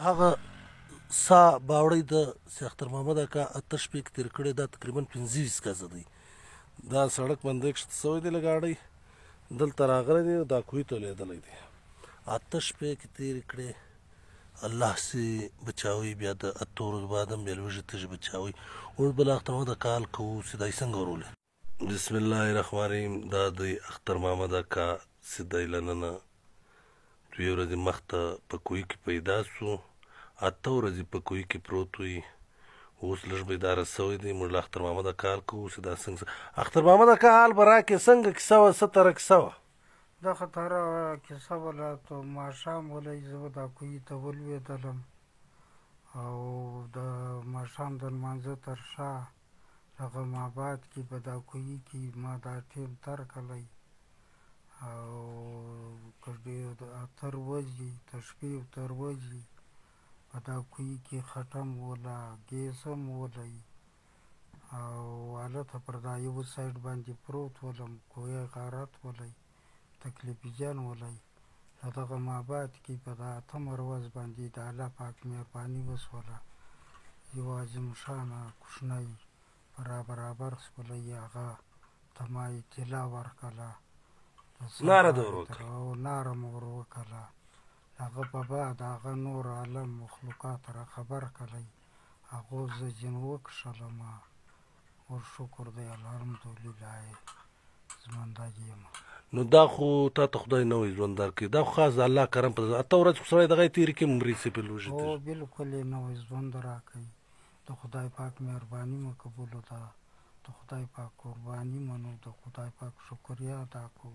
هغه سا باوړۍ د سي اختر محمد اکا اته شپې کې تېر کړی دا تقریبا 25 کسه دی. دا سړک باندې کښته سوی دی له ګاډۍ دلته راغلی دی دا کوهي ته لوېدلی دی. اته شپې کې تېرې کړې الله سي بچاوي بیا د اتو ورځو بعد هم بیا لوږې تږې بچاوي. اوس بل اختر محمد اکا حال کوو چې دا یې څنګه ورولې. بسم الله الرحمن الرحیم. دا د اختر محمد اکا چې دی له ننه 2 ورځې مخته په کوهي کې پیدا سو. 8 ورځې په کوهي کې پروت وي. اوس لږ بیداره سوی دی. موږ له اختر محمد اکا حال کوو چې دا څنګه. اختر محمد اکا حال به راکړې څنګه کیسه وه څه تره کیسه وه؟ دا خطره کیسه وله تو ماښام ولی زه به دا کوهي ته ولوېدلم او د ماښام د لمانځه تر شا رقم آباد کې په دا کوهي کې ما دا ټیم تر کړی او که ډېر 8 ورځې تر شپې تر ورځې په دا کوهي کې خټم وله ګیس هم ولی او هلته پر دا یو سایډ باندې پروت ولم کوهی غارت ولی تکلیفي جان ولی په دغه آباد کې په دا 8 ورځ باندې د الله پاک مهرباني وشوله یو عظیم شانه کوچنی برابر شولی هغه ته ما اطلاع ورکړله لاره دې ور وکړه او لاره مو ور وکړله. هغه په بعد هغه نور عالم مخلوقات را خبر کړی هغو زه ځین وکښلم ور شکر دی الحمدلله ژوندی یم. نو دا خو تا ته خدای نه وایي ژوند درکوي دا خو خاص د الله کرم په 8 ورځې خو سړی دغه یې تېرې کړي مري سي په لوږې هو بلکل یې نه وایي ژوند راکوي. د خدای پاک مهرباني مو قبوله ده د خدای پاک قرباني منو د خدای پاک شکریا ادا کوو.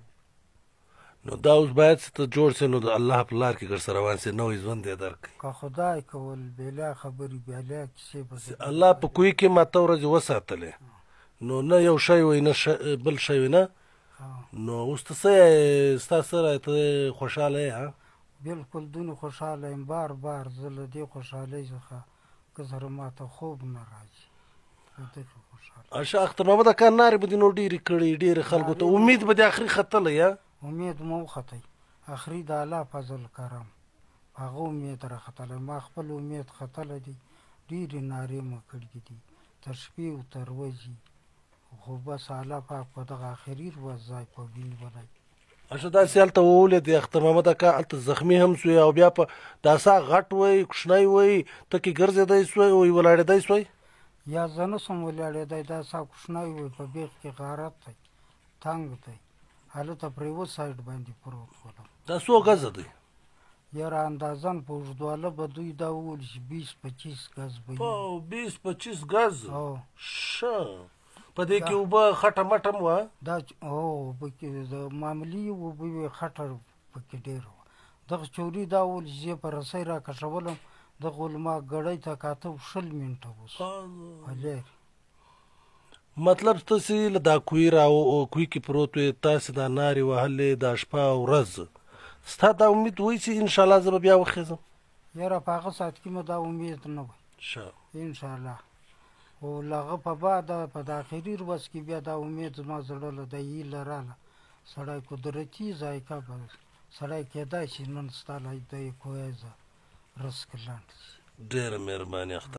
نو دا اوس باید چې ته جوړ سې نو د الله په لار کې ګرځه روان سې نوی ژوند یې درکوي. که خدای کول بېلا خبرې بېلا کیسې به الله په کوهي کې ما 8 ورځې وساتلې نو نه یو شی وی نه بل شی وی نه. نو اوس ته څه یې ستا سره ته خوشحاله یې؟ بلکل دونه خوشحاله یم بار بار زه له دې خوشحالۍ څخه که سره ما ته خوب نه راځي له دغې خوشحالۍ. اشه اختر محمد اکا نارې به دې نو ډېرې کړې ډېرې خلکو ته امید به دې آخري ختلی یا امید مو وختئ آخري د الله فضل کرم هغه امید راختلی ما خپل امید ختلی دی ډېرې نارې مو کړي دي تر شپې او تر ورځې خو بس الله پاک په دغه آخري ورځ ځای په ونیولی. اشه داسې هلته وولید اختر محمد اکا هلته زخمي هم سوی او بیا په دا سا غټ وی کوچنی وی ته کې ګرځېدی سوی وی ولاړېدی سوی یا زه نه سم ولاړېدی دا سا کوچنی وی په بیخ کې غارت دی تنګ دی هلته پر یوه سایډ باندې پروت ولم. دا څو ګزه دی؟ یاره اندازن په اوږدواله به دوی دا وویل چې 20-25 ګز به وي. 20-25 ګز ښه په دې کې اوبه خټه مټه هم وه؟ دا هو پکې د معمولي اوبه وې خټه پکې ډېره وه. دغه چوري دا وویل چې زه په رسۍ را کشولم دغه ول ما ګړۍ ته کاته 20 منټه اوس په لرې مطلب تاسې له دا کوهي کوهي کې پروت وې تاسې دا نارې وهلې دا شپه او ورځ ستا دا امید وایي چې انشاءالله زه به بیا وخېږم؟ یاره په هغه ساعت کې مو دا امید نه وی انشاءالله خو له هغه په بعد په د آخري ورځ کې بیا دا امید زما زړه له د هیله راله سړی قدرتي ذایقه به سړی کېدای شي نن ستا له د کوهی زه رزق لنډ شي. ډېره مهرباني اختر